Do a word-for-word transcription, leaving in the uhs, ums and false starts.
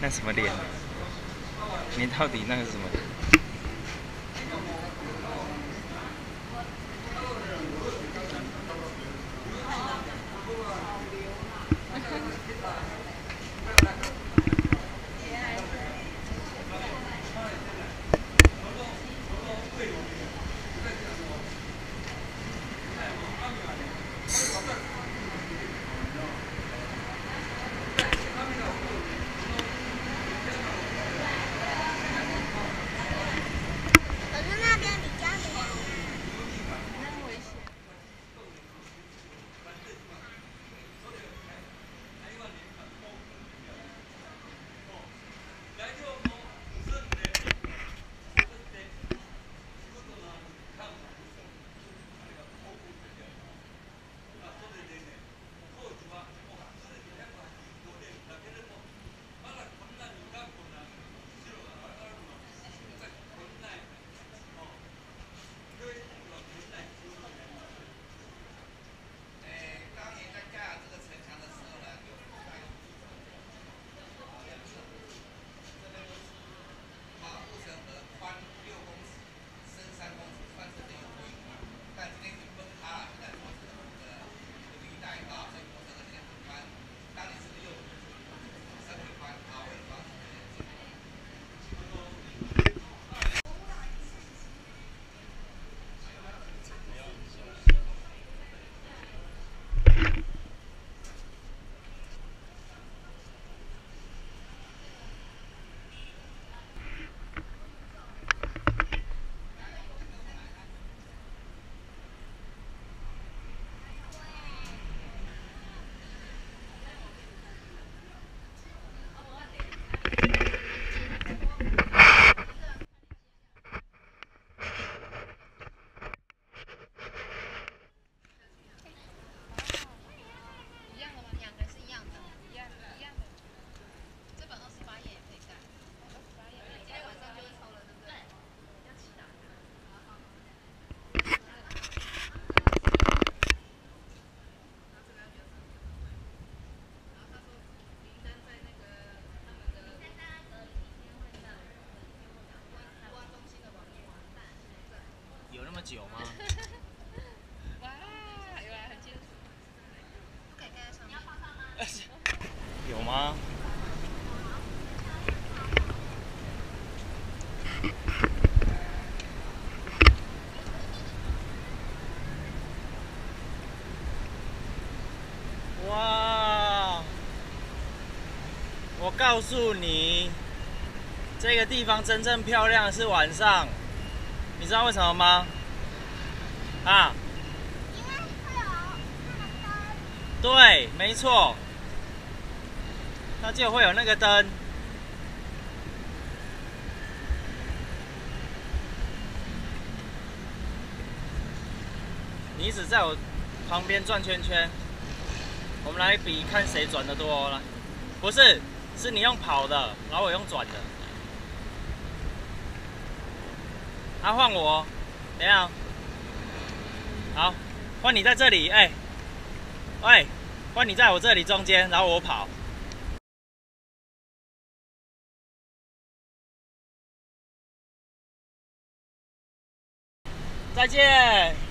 那什么脸？你到底那个是什么脸？有那么久吗？ 哇，原来很清楚。不可以盖在上面。 有吗？哇！我告诉你，这个地方真正漂亮的是晚上。你知道为什么吗？啊？ 因为会有那个灯。 对，没错，它就会有那个灯。你一直在我旁边转圈圈，我们来比看谁转得多了。不是，是你用跑的，然后我用转的。啊，换我，怎样？好，换你在这里，哎、欸，喂，换你在我这里中间，然后我跑。再见。